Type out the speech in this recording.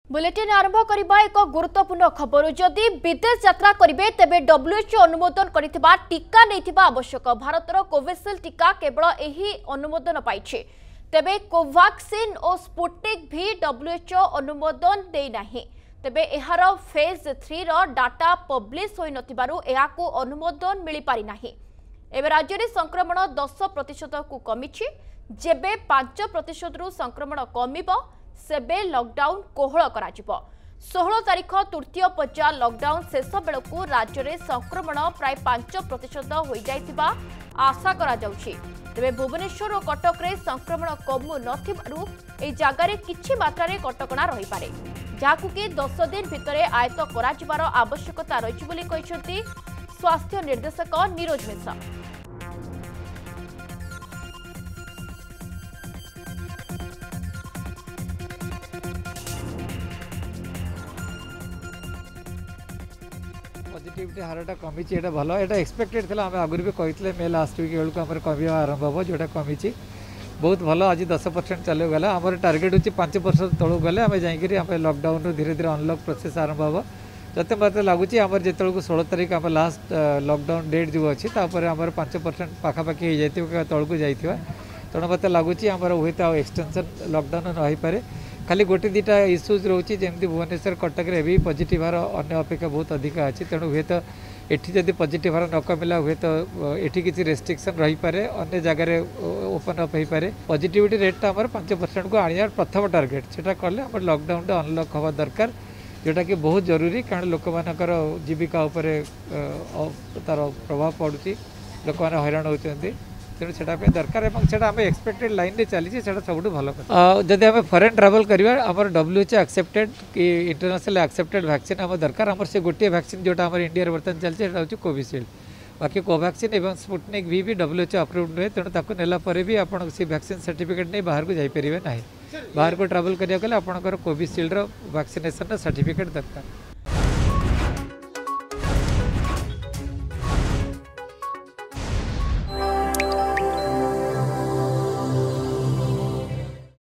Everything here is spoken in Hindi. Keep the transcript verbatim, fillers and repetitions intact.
बुलेटिन आरंभ करबा एक गुरुत्वपूर्ण खबर जदि विदेश यात्रा करेंगे तेबे डब्ल्यूएचओ अनुमोदन करिथिबा टीका नैथिबा आवश्यक। भारतर कोविशील्ड टीका केवल यही अनुमोदन पाइछि। तेबे कोवैक्सीन और स्पुटनिक भी डब्ल्यूएचओ अनुमोदन देना। तेबे एहार फेज थ्री रो डाटा पब्लिश होई नथिबारु एहाकु अनुमोदन मिली पारि नाही। एबे राज्य में संक्रमण दस प्रतिशत को कमिछि। जेबे पांच प्रतिशत रु संक्रमण कमिबो सेबे लॉकडाउन कोहल कराजिबो। सोलह तारीख तृतीय पर्याय लॉकडाउन शेष बेलू राज्य में संक्रमण प्राय पांच प्रतिशत हो जाइथिबा आशा करा जाउछि। तेबे भुवनेश्वर और कटक रे संक्रमण कमु नथिबारु ए जागारे किछि मात्रा कटकणा रही पारे, जाकु कि दस दिन भितरे आयत्त कराजिबार आवश्यकता रहिछि बोली कहिसंती स्वास्थ्य निर्देशक नीरज मिश्रा। पॉजिटिविटी हारटा कमी एटा भल एटा एक्सपेक्टेड था। आम आगुरी भी कहते मे लास्ट वीक बेलू आम कम आरंभ हम जोटा कमी बहुत भल। आज दस परसेंट चलो गला आम टार्गेट होची पांच परसेंट तलू गले आम जाकि लॉकडाउन रू धीरे धीरे अनलॉक प्रोसेस आरंभ हम। जते मत लगुच आम जो षोलह तारीख आम लास्ट लॉकडाउन डेट जो अच्छी आम पांच परसेंट पाखापाखि हो जाए तलू जाइए। तेणु मत लगुच आम हुए तो एक्सटेंशन लॉकडाउन रही पारे। खाली गोटे दुटा इश्यूज रोचे जमी भुवनेश्वर कटक रे भी पॉजिटिव हार अन्य अपेक्षा बहुत अधिक अच्छी। तेणु हुए तो एठी जदि पॉजिटिव हार न कमिला हुए तो एठी किसी रेस्ट्रिक्शन रही पारे, अन्य जगह ओपन अप हो पारे। पॉजिटिविटी रेट आम पांच परसेंट को आने प्रथम टार्गेट से कले आम लॉकडाउन टा अनलॉक हवा दरकार, जोटा कि बहुत जरूरी। कारण लोक मानकर जीविका उपरे तार प्रभाव पड़ुची, लोक मैंने हैरान होती। तेणु से दरकार आम एक्सपेक्टेड लाइन रे चली सब भल कथा। जदि आम फरेन ट्रावेल करवा आम डब्ल्यूएचओ एक्सेप्टेड कि इंटरनेशनल एक्सेप्टेड वैक्सीन आम दरकार। आम से गोटे वैक्सीन जोटा आम इंडिया बर्तमान चलती है कोविशील्ड। बाकी कोवैक्सीन और स्पुटनिक भी भी डब्ल्यूएचओ अप्रूव्ड नुहे। तेणु ताको नेला परे भी आप वैक्सीन सर्टिफिकेट नहीं बाहर को जाइपर ना। बाहर को ट्रावेल करा आपंकर कोविशील्ड वैक्सीनेशन सर्टिफिकेट दरकार।